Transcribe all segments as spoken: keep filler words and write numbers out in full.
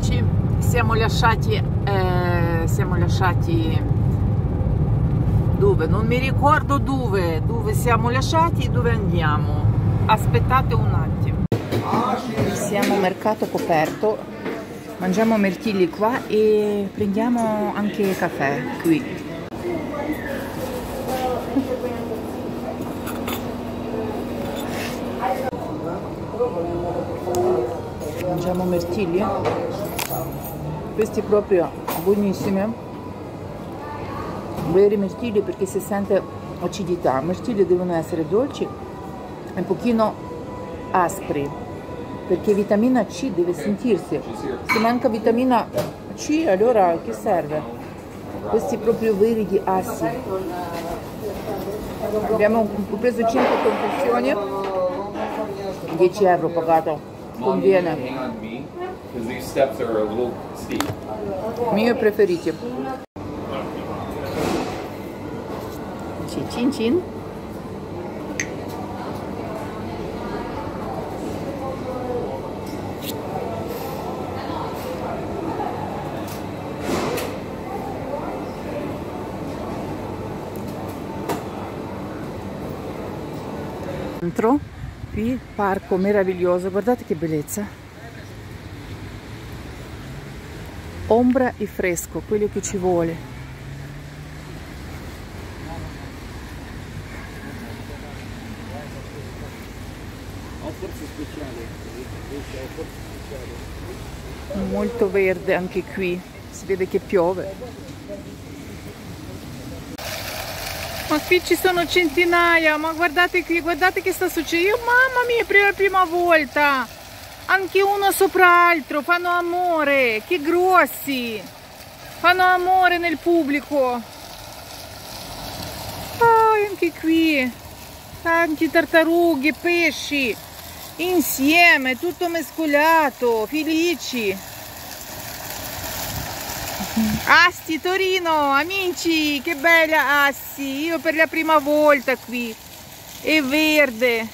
amici, siamo lasciati eh, siamo lasciati dove? Non mi ricordo dove dove siamo lasciati e dove andiamo. Aspettate un attimo. Siamo mercato coperto, mangiamo mirtilli qua e prendiamo anche caffè qui. Mangiamo mirtilli, questi proprio buonissimi, veri mirtilli, perché si sente acidità. I mirtilli devono essere dolci e un pochino aspri, perché vitamina C deve sentirsi. Se manca vitamina C, allora che serve? Questi proprio veri di assi. Abbiamo preso cinque confezioni, dieci euro pagato. Conviene. Miei preferiti. Cin cin. Dentro qui parco meraviglioso, guardate che bellezza, ombra e fresco, quello che ci vuole. Molto verde anche qui, si vede che piove. Ma qui ci sono centinaia, ma guardate qui, guardate che sta succedendo. Mamma mia, per la prima volta, anche uno sopra altro, fanno amore, che grossi, fanno amore nel pubblico. Oh, anche qui, tanti tartarughe, pesci, insieme, tutto mescolato, felici. Asti Torino, amici, che bella Asti, io per la prima volta qui, è verde,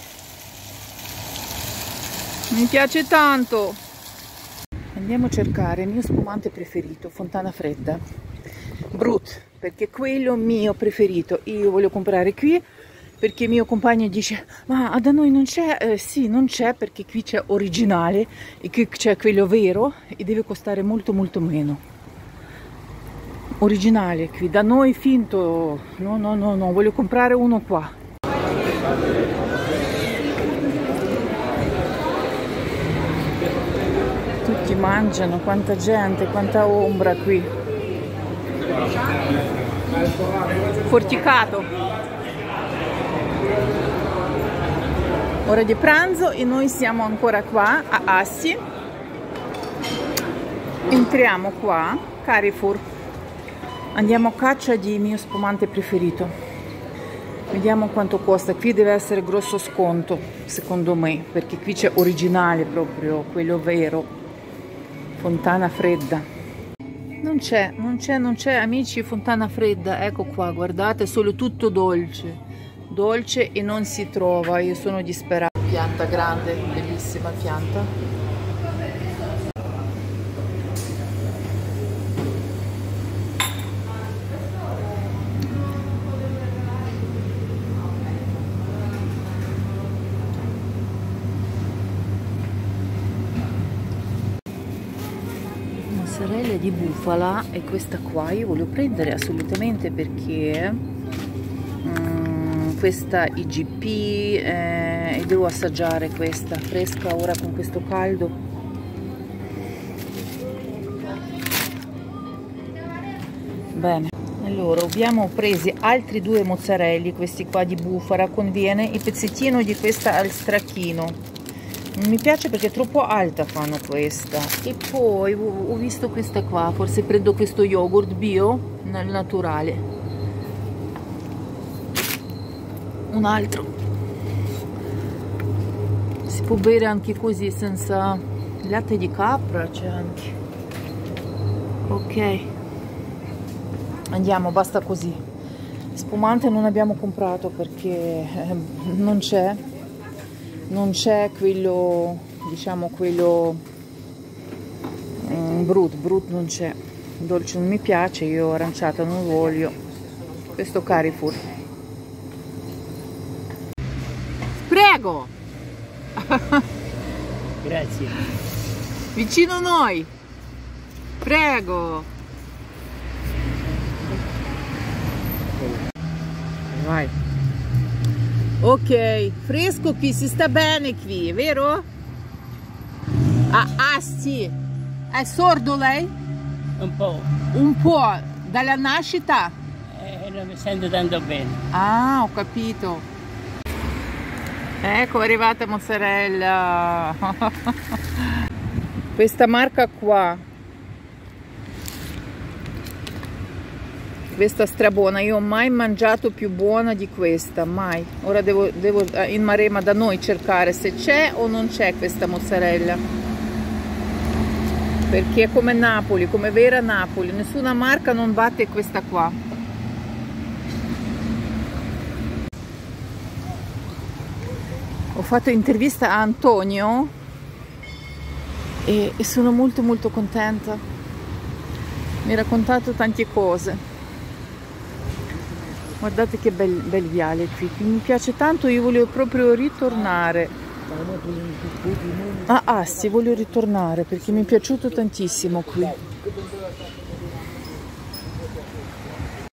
mi piace tanto. Andiamo a cercare il mio spumante preferito, Fontana Fredda, Brut, perché quello mio preferito, io voglio comprare qui, perché mio compagno dice, ma da noi non c'è, eh, sì non c'è, perché qui c'è originale e qui c'è quello vero e deve costare molto molto meno. Originale qui, da noi finto, no no no no, voglio comprare uno qua. Tutti mangiano, quanta gente, quanta ombra qui. Porticato. Ora di pranzo e noi siamo ancora qua a Assi. Entriamo qua, Carrefour. Andiamo a caccia di mio spumante preferito. Vediamo quanto costa. Qui deve essere grosso sconto, secondo me, perché qui c'è originale proprio, quello vero. Fontana Fredda. Non c'è, non c'è, non c'è, amici, Fontana Fredda. Ecco qua, guardate, solo tutto dolce. Dolce e non si trova. Io sono disperata. Pianta grande, bellissima pianta. Mozzarella di bufala è questa qua, io voglio prendere assolutamente perché um, questa I G P eh, e devo assaggiare questa fresca ora con questo caldo. Bene, allora abbiamo presi altri due mozzarelli, questi qua di bufala, conviene il pezzettino di questa al stracchino. Non mi piace perché è troppo alta fanno questa. E poi ho visto questa qua, forse prendo questo yogurt bio nel naturale. Un altro. Si può bere anche così senza latte di capra, c'è anche. Ok. Andiamo, basta così. Spumante non abbiamo comprato perché eh, non c'è. Non c'è quello, diciamo quello um, Brut, Brut non c'è, dolce non mi piace, io aranciata non voglio. Questo Carrefour. Prego! Grazie. Vicino a noi. Prego. Vai. Ok, fresco qui, si sta bene qui, vero? Ah, Asti, è sordo lei? Un po'. Un po', dalla nascita? Eh, non mi sento tanto bene. Ah, ho capito. Ecco, è arrivata mozzarella. Questa marca qua. Questa strabuona, io ho mai mangiato più buona di questa, mai. Ora devo, devo in Maremma da noi cercare se c'è o non c'è questa mozzarella. Perché è come Napoli, come vera Napoli, nessuna marca non batte questa qua. Ho fatto intervista a Antonio e, e sono molto molto contenta. Mi ha raccontato tante cose. Guardate che bel, bel viale qui, mi piace tanto, io voglio proprio ritornare. Ah, ah, sì, voglio ritornare perché mi è piaciuto tantissimo qui.